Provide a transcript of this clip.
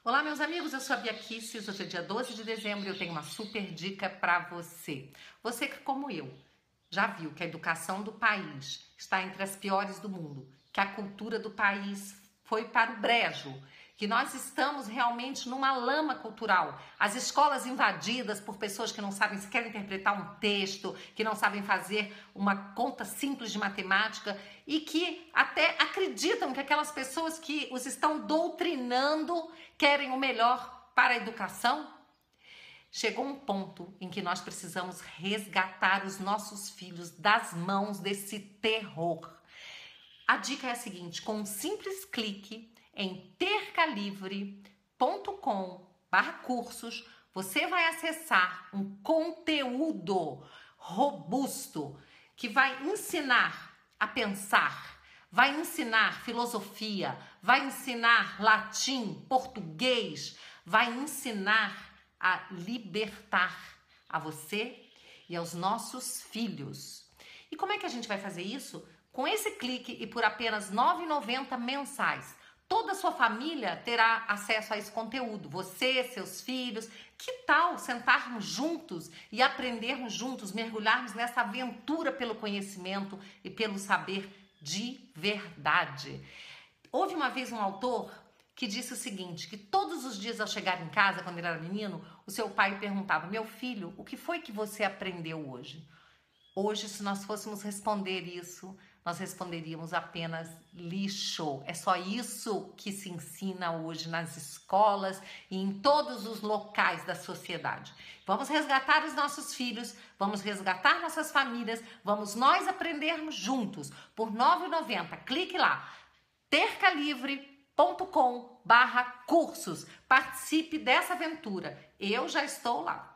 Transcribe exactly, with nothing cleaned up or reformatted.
Olá, meus amigos, eu sou a Bia Kicis. Hoje é dia doze de dezembro e eu tenho uma super dica para você. Você que, como eu, já viu que a educação do país está entre as piores do mundo, que a cultura do país foi para o brejo, que nós estamos realmente numa lama cultural. As escolas invadidas por pessoas que não sabem sequer interpretar um texto, que não sabem fazer uma conta simples de matemática e que até acreditam que aquelas pessoas que os estão doutrinando querem o melhor para a educação. Chegou um ponto em que nós precisamos resgatar os nossos filhos das mãos desse terror. A dica é a seguinte: com um simples clique em tercalivre ponto com barra cursos, você vai acessar um conteúdo robusto que vai ensinar a pensar, vai ensinar filosofia, vai ensinar latim, português, vai ensinar a libertar a você e aos nossos filhos. E como é que a gente vai fazer isso? Com esse clique e por apenas nove reais e noventa centavos mensais. Toda a sua família terá acesso a esse conteúdo. Você, seus filhos. Que tal sentarmos juntos e aprendermos juntos, mergulharmos nessa aventura pelo conhecimento e pelo saber de verdade? Houve uma vez um autor que disse o seguinte, que todos os dias ao chegar em casa, quando ele era menino, o seu pai perguntava: meu filho, o que foi que você aprendeu hoje? Hoje, se nós fôssemos responder isso, nós responderíamos apenas lixo. É só isso que se ensina hoje nas escolas e em todos os locais da sociedade. Vamos resgatar os nossos filhos, vamos resgatar nossas famílias, vamos nós aprendermos juntos. Por nove reais e noventa centavos, clique lá, tercalivre ponto com barra cursos. Participe dessa aventura. Eu já estou lá.